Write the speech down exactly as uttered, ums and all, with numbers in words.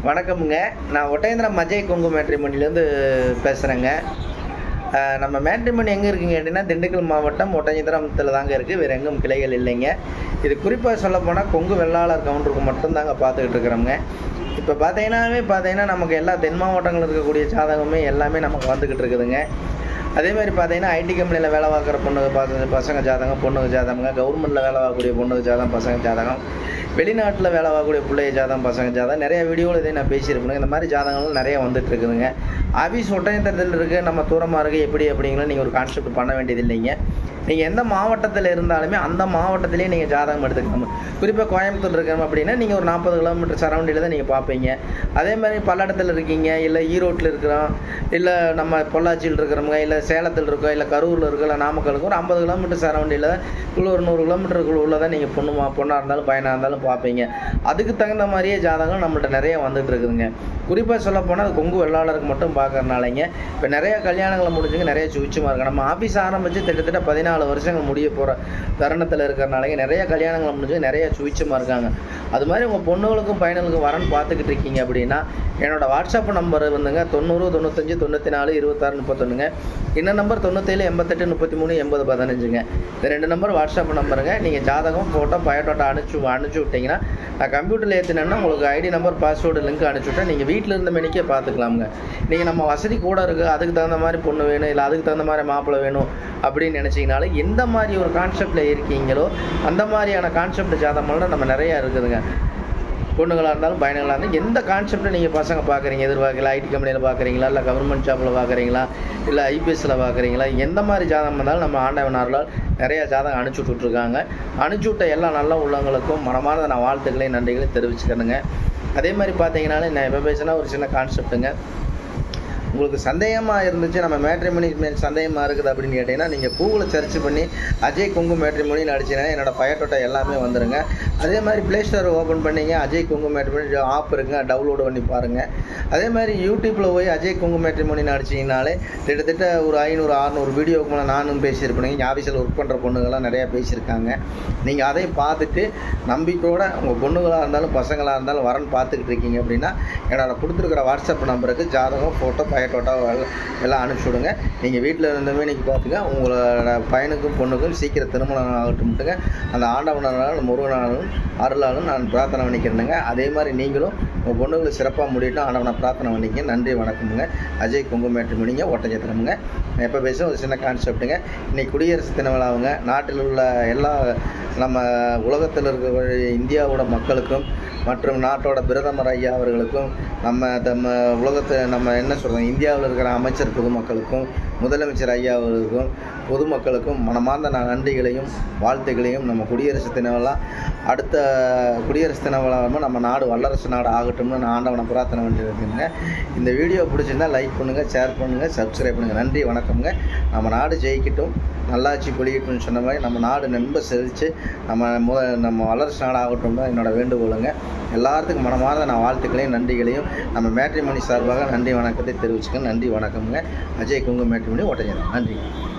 வணக்கமுங்க. நான் ஒட்டேந்திரம் அஜய்கொங்குமேட்ரிமணிலேருந்து பேசுகிறேங்க. நம்ம மேட்ரிமணி எங்கே இருக்குங்க அப்படின்னா, திண்டுக்கல் மாவட்டம் ஒட்டேந்திரத்தில் தாங்க இருக்குது. வேறு எங்கும் கிளைகள் இல்லைங்க. இது குறிப்பாக சொல்லப்போனால் கொங்கு வெள்ளாளர் கவுண்டருக்கு மட்டும்தாங்க பார்த்துக்கிட்டு இருக்கிறோங்க. இப்போ பார்த்தீங்கன்னாவே பார்த்தீங்கன்னா நமக்கு எல்லா தென் மாவட்டங்களில் இருக்கக்கூடிய ஜாதகமே எல்லாமே நமக்கு வந்துக்கிட்டு இருக்குதுங்க. அதேமாதிரி பார்த்தீங்கன்னா ஐடி கம்பெனியில் வேலை பார்க்குற பொண்ணுங்க பார்த்து பசங்க ஜாதகம், பொண்ணுங்க ஜாதகங்க, கவர்மெண்ட்டில் வேலை பார்க்கக்கூடிய பொண்ணுங்க ஜாதகம், பசங்க ஜாதகம், வெளிநாட்டில் வேலை பார்க்கக்கூடிய பிள்ளைய ஜாதகம், பசங்க ஜாதகம், நிறைய வீடியோவில் இதே நான் பேசியிருப்பேன். இந்த மாதிரி ஜாதகங்கள் நிறைய வந்துட்டு இருக்குதுங்க. ஆஃபீஸ் ஒட்டயத்தில் இருக்குது, நம்ம தூரமாக இருக்குது, எப்படி அப்படிங்கிற நீங்கள் ஒரு கான்செப்ட் பண்ண வேண்டியது இல்லைங்க. நீங்கள் எந்த மாவட்டத்தில் இருந்தாலுமே அந்த மாவட்டத்திலேயே நீங்கள் ஜாதகம் எடுத்துக்கணும். குறிப்பாக கோயம்புத்தூர் இருக்கணும் அப்படின்னா நீங்கள் ஒரு நாற்பது கிலோமீட்டர் சரௌண்டில் தான் நீங்கள் பார்ப்பீங்க. அதே மாதிரி பல்லடத்தில் இருக்கீங்க, இல்லை ஈரோட்டில் இருக்கிறோம், இல்லை நம்ம பொள்ளாச்சியில் இருக்கிறவங்க, இல்லை சேலத்தில் இருக்கோம், இல்லை கரூரில் இருக்கோம், இல்லை நாமக்கலுக்கு ஒரு ஐம்பது கிலோமீட்டர் சரௌண்டில் உள்ள ஒரு நூறு கிலோமீட்டருக்குள்ள உள்ள தான் நீங்கள் பொண்ணு பொண்ணாக இருந்தாலும் பையனாக இருந்தாலும் பார்ப்பீங்க. அதுக்கு தகுந்த மாதிரியே ஜாதகம் நம்மள்ட்ட நிறைய வந்துட்டு இருக்குதுங்க. குறிப்பாக சொல்ல போனால் அது கொங்கு வெள்ளாளருக்கு மட்டும் பார்க்கறனாலங்க இப்போ நிறைய கல்யாணங்களை முடிஞ்சுங்க, நிறைய சுவிச்சமாக இருக்குது. நம்ம ஆஃபீஸ் ஆரம்பித்து கிட்டத்தட்ட பதினாலு வருஷங்கள் முடிய போகிற தருணத்தில் இருக்கிறனாலங்க நிறைய கல்யாணங்களை முடிஞ்சு நிறைய சுவிச்சமாக இருக்காங்க. அது மாதிரி உங்கள் பொண்ணுகளுக்கும் பையனுக்கும் வரன்னு பார்த்துக்கிட்டு இருக்கீங்க அப்படின்னா என்னோடய வாட்ஸ்அப் நம்பர் வந்துங்க தொண்ணூறு தொண்ணூத்தஞ்சு தொண்ணூற்றி நாலு இருபத்தாறு முப்பத்தொன்னுங்க. இன்னும் நம்பர் தொண்ணூற்றேழு எண்பத்தெட்டு முப்பத்தி மூணு எண்பது பதினஞ்சுங்க. இந்த ரெண்டு நம்பர் வாட்ஸ்அப் நம்பருங்க. நீங்கள் ஜாதகம் ஃபோட்டோ பயோடோட்டா அனுப்பிச்சு அனுப்பிச்சி விட்டிங்கன்னா நான் கம்ப்யூட்டரில் ஏற்றினேன்னா உங்களுக்கு ஐடி நம்பர் பாஸ்வேர்டு லிங்க் அனுப்பிச்சி விட்டேன். நீங்கள் வீட்டில் இருந்த மணிக்கே பார்த்துக்கலாமுங்க. நீங்கள் நம்ம வசதி கூட இருக்குது, அதுக்கு தகுந்த மாதிரி பொண்ணு வேணும், இல்லை அதுக்கு தகுந்த மாதிரி மாப்பிள்ளை வேணும் அப்படின்னு நினச்சிங்கனாலும் எந்த மாதிரி ஒரு கான்செப்டில் இருக்கீங்களோ அந்த மாதிரியான கான்செப்ட் ஜாதகமெல்லாம் நம்ம நிறையா இருக்குதுங்க. பொண்ணுங்களாக இருந்தாலும் பையன்களாக இருந்தாலும் எந்த கான்செப்டை நீங்கள் பசங்க பார்க்குறீங்க, எதிர்பார்க்கல ஐடி கம்பெனியில் பார்க்குறீங்களா, இல்லை கவர்மெண்ட் ஜாப்பில் பார்க்குறீங்களா, இல்லை ஐபிஎஸ்சில் பார்க்குறீங்களா, எந்த மாதிரி ஜாதகம் இருந்தாலும் நம்ம ஆண்டவனார்களால் நிறையா ஜாதகம் அனுப்பிச்சி விட்டுட்ருக்காங்க. அனுப்பிச்சி விட்ட எல்லா நல்ல உள்ளவங்களுக்கும் மனமார்ந்த நான் வாழ்த்துக்களையும் நன்றிகளையும் தெரிவிச்சுக்கிறேங்க. அதே மாதிரி பார்த்தீங்கன்னாலே நான் எப்போ பேசினா ஒரு சின்ன கான்செப்ட்டுங்க. உங்களுக்கு சந்தேகமாக இருந்துச்சு, நம்ம மேட்ரிமணி மேல் சந்தேகமாக இருக்குது அப்படின்னு கேட்டிங்கன்னா நீங்கள் கூகுளில் சர்ச் பண்ணி அஜய்கொங்குமேட்ரிமணின்னு அடிச்சிங்கன்னா என்னோடய பயோடோட்டா எல்லாமே வந்துடுங்க. அதே மாதிரி ப்ளே ஸ்டோரை ஓப்பன் பண்ணிங்க, அஜய்கொங்குமேட்ரிமணி ஆப் இருக்குங்க, டவுன்லோடு பண்ணி பாருங்கள். அதே மாதிரி யூடியூப்பில் போய் அஜய்கொங்குமேட்ரிமணின்னு அடிச்சிங்கனாலே கிட்டத்தட்ட ஒரு ஐநூறு அறுநூறு வீடியோவுக்கு மேலே நானும் பேசியிருப்பேன். இங்கே ஆஃபீஸில் ஒர்க் பண்ணுற பொண்ணுங்கள்லாம் நிறையா பேசியிருக்காங்க. நீங்கள் அதையும் பார்த்துட்டு நம்பிக்கையோடு உங்கள் பொண்ணுங்களாக இருந்தாலும் பசங்களாக இருந்தாலும் வரன்னு பார்த்துக்கிட்டு இருக்கீங்க அப்படின்னா என்னோட கொடுத்துருக்குற வாட்ஸ்அப் நம்பருக்கு ஜாதகம், ஃபோட்டோ, பயோடோட்டா எல்லாம் அனுப்பிச்சி விடுங்க. நீங்கள் வீட்டில் இருந்தமே இன்றைக்கி பார்த்துங்க, உங்களோட பையனுக்கும் பொண்ணுக்கும் சீக்கிரம் திருமணம் ஆகட்டும்ட்டுங்க அந்த ஆண்டவனாலும் முருகனாலும் அருளாலும் நான் பிரார்த்தனை பண்ணிக்கிறேனுங்க. அதே மாதிரி நீங்களும் உங்கள் பொண்ணுங்களுக்கு சிறப்பாக முடியட்டும் ஆண்டவனை பிரார்த்தனை பண்ணிக்க. நன்றி, வணக்கமுங்க. அஜய்கொங்குமேட்ரிமணிங்க, ஒட்டஞ்சத்திரமுங்க. எப்போ பேச ஒரு சின்ன கான்செப்ட்டுங்க. இன்றைக்கி குடியரசு தின விழாவுங்க. நாட்டில் உள்ள எல்லா நம்ம உலகத்தில் இருக்கிற இந்தியாவோட மக்களுக்கும் மற்றும் நாட்டோட பிரதமர் ஐயா அவர்களுக்கும் நம்ம நம்ம உலகத்தை நம்ம என்ன சொல்கிறோம் இந்தியாவில் இருக்கிற அமைச்சர் பொதுமக்களுக்கும் முதலமைச்சர் ஐயா அவர்களுக்கும் பொதுமக்களுக்கும் மனமார்ந்த நான் நன்றிகளையும் வாழ்த்துக்களையும் நம்ம குடியரசு தின விழா அடுத்த குடியரசு தின விழா நம்ம நாடு வல்லரசு நாடு ஆகட்டும்னு நான் ஆண்டவனை பிரார்த்தனை பண்ணியிருக்கேங்க. இந்த வீடியோ பிடிச்சிருந்தால் லைக் பண்ணுங்கள், ஷேர் பண்ணுங்கள், சப்ஸ்கிரைப் பண்ணுங்கள். நன்றி, வணக்கம்ங்க. நம்ம நாடு ஜெயிக்கட்டும், நல்லாட்சி பொழியட்டும்னு சொன்ன மாதிரி நம்ம நாடு நம்ப செழித்து நம்ம முத நம்ம வல்லரசு நாடு ஆகட்டும் தான் என்னோடய வேண்டுகோளுங்க. எல்லாத்துக்கும் மனமார்ந்த நான் வாழ்த்துக்களையும் நன்றிகளையும் நம்ம மேட்ரிமணி சார்பாக நன்றி வணக்கத்தை தெரிவிச்சுக்கேன். நன்றி, வணக்கம்ங்க. அஜய்கொங்குமேட்ரிமணி, ஒட்டஞ்சத்திரம். நன்றி.